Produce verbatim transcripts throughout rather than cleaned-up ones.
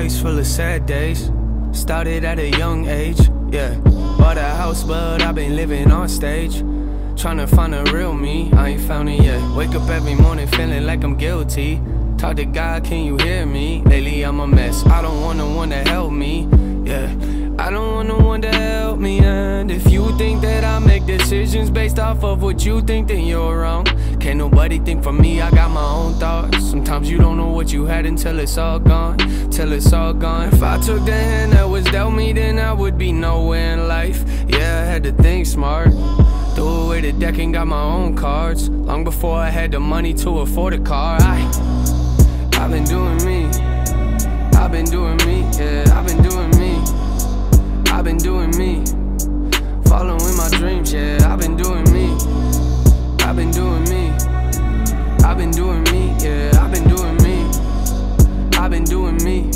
life's full of sad days. Started at a young age, yeah. Bought a house, but I've been living on stage. Tryna find a real me, I ain't found it yet. Wake up every morning feeling like I'm guilty. Talk to God, can you hear me? Lately I'm a mess, I don't want no one to help me, yeah. I don't want no one to help me. And if you think that I make decisions based off of what you think, then you're wrong. Can't nobody think for me, I got my own thoughts. Sometimes you don't know what you had until it's all gone. Till it's all gone. If I took the hand that was dealt me, then I would be nowhere in life. Yeah, I had to think smart. Threw away the deck and got my own cards. Long before I had the money to afford a car. I, I've been doing me. I've been doing me, yeah, I've been doing me. I've been doing me, following my dreams, yeah, I've been doing me. I've been doing me, I've been doing me, yeah, I've been doing me. I've been doing me,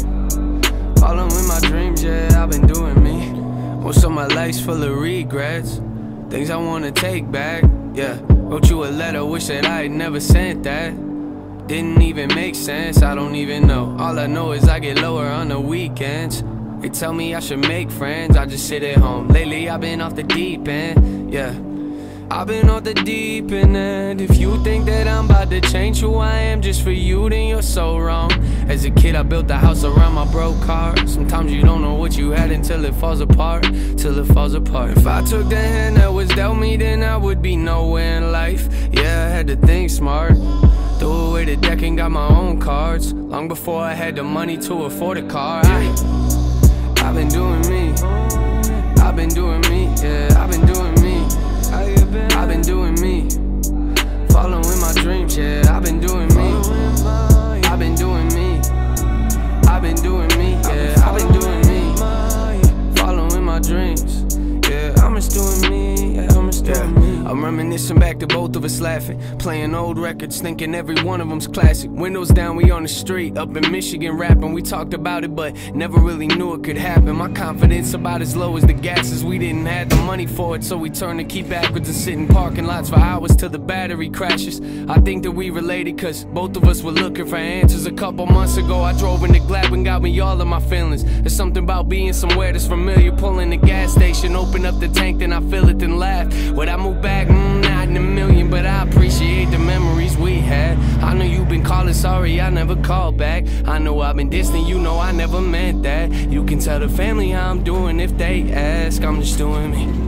following my dreams, yeah, I've been doing me. Most of my life's full of regrets, things I wanna take back, yeah. Wrote you a letter, wish that I had never sent that. Didn't even make sense, I don't even know. All I know is I get lower on the weekends. They tell me I should make friends, I just sit at home. Lately I've been off the deep end, yeah. I've been off the deep end, and if you think that I'm about to change who I am just for you, then you're so wrong. As a kid I built a house around my broke car. Sometimes you don't know what you had until it falls apart, till it falls apart. If I took the hand that was dealt me, then I would be nowhere in life. Yeah, I had to think smart. Threw away the deck and got my own cards. Long before I had the money to afford a car. I, I've been doing me, I've been doing me, yeah, I've been doing me. I've been doing me, following my dreams, yeah, I've been doing me. I've been doing me, I've been doing me, yeah, I've been doing me, following my dreams, yeah, I'm just doing me, yeah, I'm just doing me. I'm reminiscing back to both of us laughing, playing old records, thinking every one of them's classic. Windows down, we on the street, up in Michigan rapping. We talked about it, but never really knew it could happen. My confidence about as low as the gases. We didn't have the money for it, so we turned to keep backwards and sit in parking lots for hours till the battery crashes. I think that we related, cause both of us were looking for answers. A couple months ago, I drove into Gladwin, got me all of my feelings. There's something about being somewhere that's familiar. Pulling the gas station, open up the tank, then I fill it, then laugh. When I move back, mm, not in a million, but I appreciate the memories we had. I know you've been calling, sorry I never called back. I know I've been distant, you know I never meant that. You can tell the family how I'm doing if they ask. I'm just doing me.